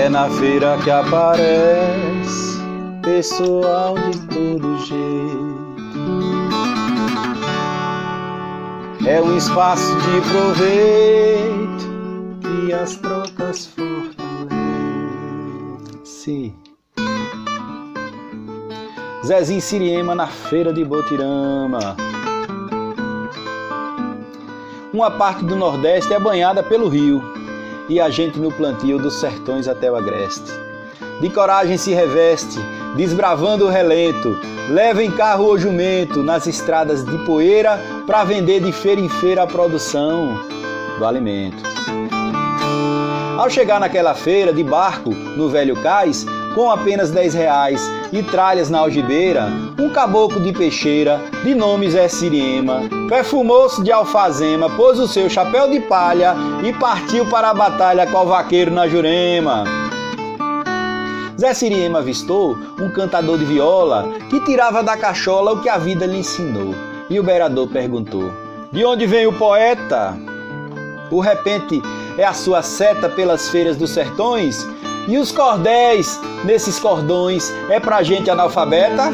É na feira que aparece pessoal de todo jeito. É um espaço de proveito e as trocas fortalecem. Zezinho Siriema na feira de Botirama. Uma parte do Nordeste é banhada pelo rio e a gente no plantio dos sertões até o agreste. De coragem se reveste, desbravando o relento, leva em carro ou jumento nas estradas de poeira para vender de feira em feira a produção do alimento. Ao chegar naquela feira de barco no velho cais, com apenas R$10 e tralhas na algibeira, um caboclo de peixeira, de nome Zé Siriema, perfumou-se de alfazema, pôs o seu chapéu de palha e partiu para a batalha qual vaqueiro na Jurema. Zé Siriema avistou um cantador de viola que tirava da cachola o que a vida lhe ensinou. E o beirador perguntou: de onde vem o poeta? O repente é a sua seta pelas feiras dos sertões? E os cordéis nesses cordões é pra gente analfabeta?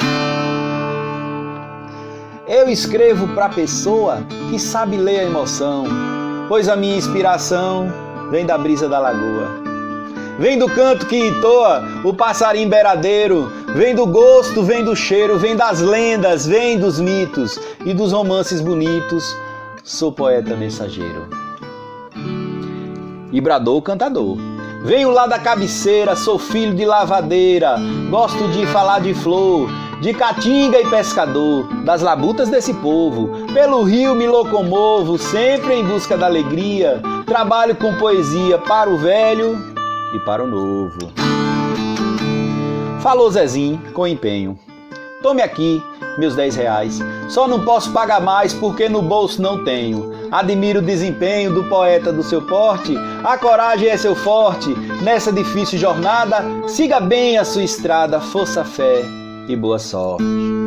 Eu escrevo pra pessoa que sabe ler a emoção, pois a minha inspiração vem da brisa da lagoa. Vem do canto que entoa o passarinho beiradeiro, vem do gosto, vem do cheiro, vem das lendas, vem dos mitos e dos romances bonitos. Sou poeta mensageiro. E bradou o cantador: venho lá da cabeceira, sou filho de lavadeira, gosto de falar de flor, de caatinga e pescador, das labutas desse povo. Pelo rio me locomovo, sempre em busca da alegria, trabalho com poesia para o velho e para o novo. Falou Zezinho com empenho: tome aqui meus R$10, só não posso pagar mais porque no bolso não tenho. Admiro o desempenho do poeta do seu porte, a coragem é seu forte, nessa difícil jornada, siga bem a sua estrada, força, fé e boa sorte.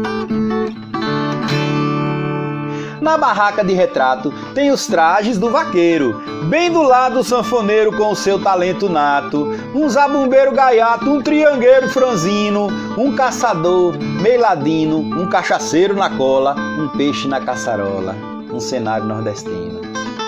Na barraca de retrato tem os trajes do vaqueiro, bem do lado o sanfoneiro com o seu talento nato, um zabumbeiro gaiato, um triangueiro franzino, um caçador meio ladino, um cachaceiro na cola, um peixe na caçarola, um cenário nordestino.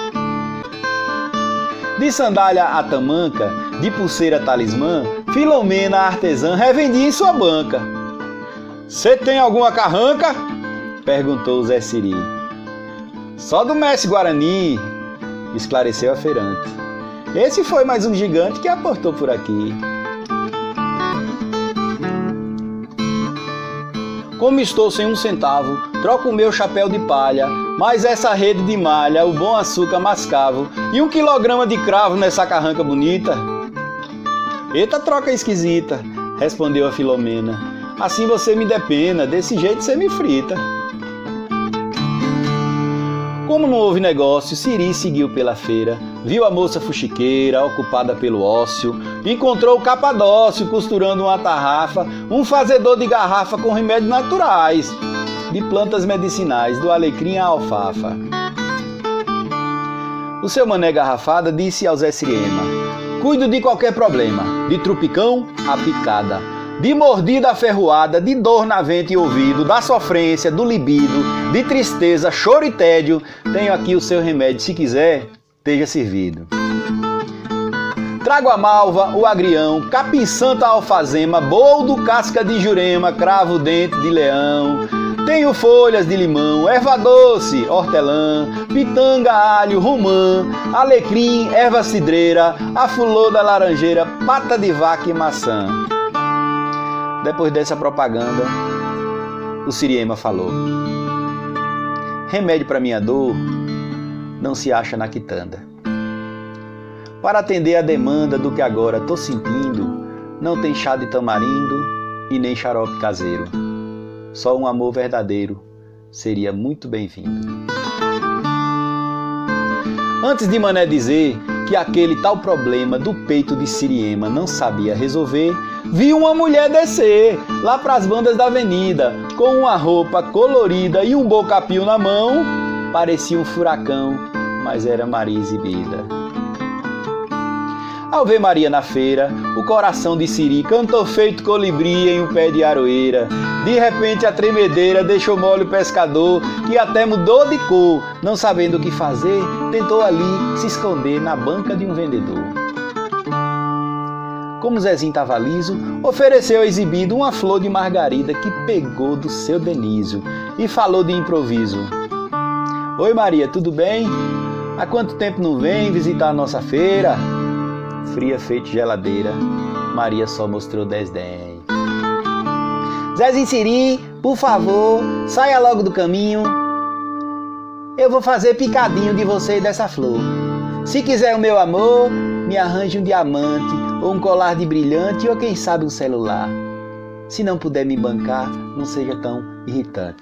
De sandália a tamanca, de pulseira talismã, Filomena artesã revendia em sua banca. Cê tem alguma carranca? Perguntou Zé Siri. Só do mestre Guarani, esclareceu a feirante. Esse foi mais um gigante que aportou por aqui. Como estou sem um centavo, troco o meu chapéu de palha, mas essa rede de malha, o bom açúcar mascavo e 1 quilograma de cravo nessa carranca bonita. Eita troca esquisita, respondeu a Filomena. Assim você me depena, desse jeito você me frita. Como não houve negócio, Siri seguiu pela feira, viu a moça fuxiqueira, ocupada pelo ócio, encontrou o capadócio costurando uma tarrafa, um fazedor de garrafa com remédios naturais, de plantas medicinais, do alecrim à alfafa. O seu mané garrafada disse ao Zé Siriema: cuido de qualquer problema, de trupicão a picada, de mordida a ferroada, de dor na vente e ouvido, da sofrência, do libido, de tristeza, choro e tédio, tenho aqui o seu remédio, se quiser, esteja servido. Trago a malva, o agrião, capim santa alfazema, boldo, casca de jurema, cravo dente de leão. Tenho folhas de limão, erva doce, hortelã, pitanga, alho, romã, alecrim, erva cidreira, a flor da laranjeira, pata de vaca e maçã. Depois dessa propaganda, o Siriema falou: remédio para minha dor não se acha na quitanda. Para atender a demanda do que agora tô sentindo, não tem chá de tamarindo e nem xarope caseiro. Só um amor verdadeiro seria muito bem-vindo. Antes de Mané dizer que aquele tal problema do peito de Siriema não sabia resolver, vi uma mulher descer lá pras bandas da avenida, com uma roupa colorida e um bocapio na mão. Parecia um furacão, mas era Maria exibida. Ao ver Maria na feira, o coração de Siri cantou feito colibri em um pé de aroeira. De repente a tremedeira deixou mole o pescador, que até mudou de cor, não sabendo o que fazer, tentou ali se esconder na banca de um vendedor. Como Zezinho estava liso, ofereceu exibindo uma flor de margarida que pegou do seu Denísio e falou de improviso: Oi Maria, tudo bem? Há quanto tempo não vem visitar a nossa feira? Fria feito geladeira, Maria só mostrou desdém. Zezinho Siri, por favor, saia logo do caminho. Eu vou fazer picadinho de você e dessa flor. Se quiser o meu amor, me arranje um diamante, ou um colar de brilhante, ou quem sabe um celular. Se não puder me bancar, não seja tão irritante.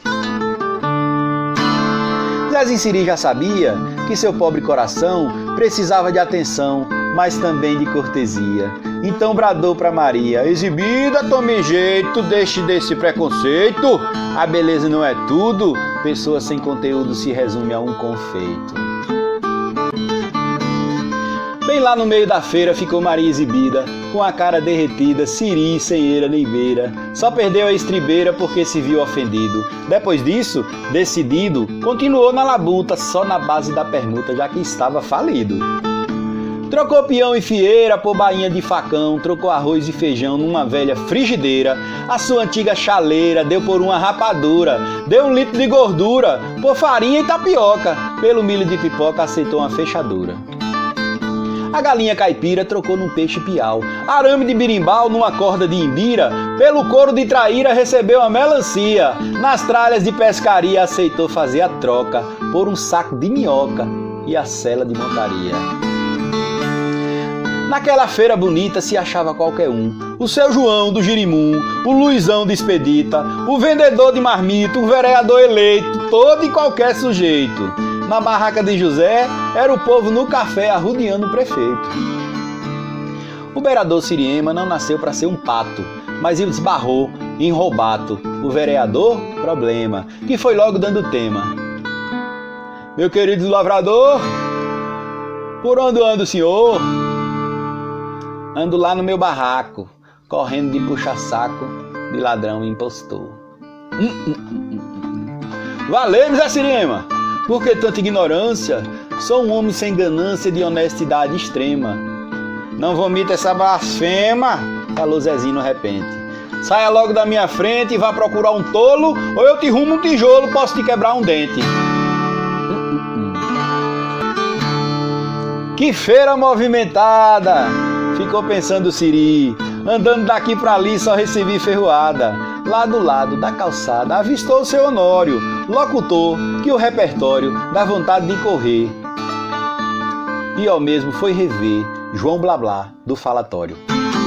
Zezinho Siri já sabia que seu pobre coração precisava de atenção, mas também de cortesia. Então bradou para Maria: exibida, tome jeito, deixe desse preconceito. A beleza não é tudo, pessoa sem conteúdo se resume a um confeito. Bem lá no meio da feira ficou Maria exibida, com a cara derretida, Siri sem eira nem beira. Só perdeu a estribeira porque se viu ofendido. Depois disso, decidido, continuou na labuta, só na base da permuta, já que estava falido. Trocou peão e fieira por bainha de facão, trocou arroz e feijão numa velha frigideira. A sua antiga chaleira deu por uma rapadura, deu 1 litro de gordura por farinha e tapioca, pelo milho de pipoca aceitou uma fechadura. A galinha caipira trocou num peixe piau, arame de birimbau numa corda de imbira, pelo couro de traíra recebeu a melancia, nas tralhas de pescaria aceitou fazer a troca por um saco de minhoca e a sela de montaria. Naquela feira bonita se achava qualquer um, o seu João do Girimum, o Luizão de Expedita, o vendedor de marmita, o vereador eleito, todo e qualquer sujeito. Na barraca de José, era o povo no café arrodeando o prefeito. O vereador Siriema não nasceu para ser um pato, mas ele esbarrou em roubato. O vereador, problema, que foi logo dando tema. Meu querido lavrador, por onde anda o senhor? Ando lá no meu barraco, correndo de puxa-saco de ladrão e impostor. Valeu, Zé Siriema! Por que tanta ignorância? Sou um homem sem ganância de honestidade extrema. Não vomita essa blasfema, falou Zezinho no repente. Saia logo da minha frente e vá procurar um tolo, ou eu te rumo um tijolo, posso te quebrar um dente. Que feira movimentada! Ficou pensando Siri. Andando daqui para ali só recebi ferroada. Lá do lado da calçada avistou o seu Honório, locutor, que o repertório dá vontade de correr. E ao mesmo foi rever João Blá Blá do falatório.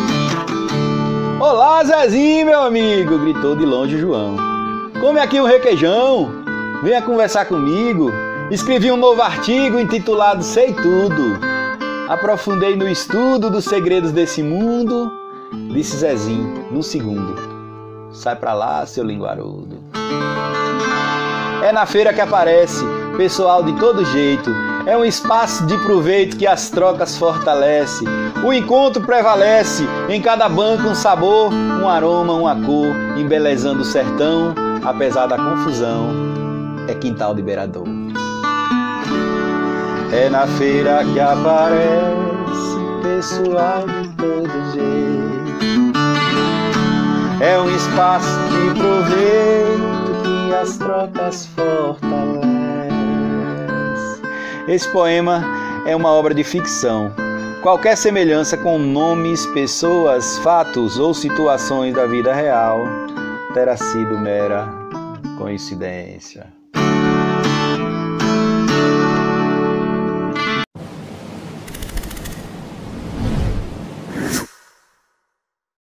Olá, Zezinho, meu amigo, gritou de longe João. Come aqui um requeijão, venha conversar comigo. Escrevi um novo artigo intitulado Sei Tudo. Aprofundei no estudo dos segredos desse mundo, disse Zezinho num segundo. Sai pra lá, seu linguarudo. É na feira que aparece pessoal de todo jeito. É um espaço de proveito que as trocas fortalece. O encontro prevalece, em cada banco um sabor, um aroma, uma cor, embelezando o sertão, apesar da confusão, é quintal de beirador. É na feira que aparece pessoal de todo jeito. É um espaço de proveito que as trocas fortalecem. Esse poema é uma obra de ficção. Qualquer semelhança com nomes, pessoas, fatos ou situações da vida real terá sido mera coincidência.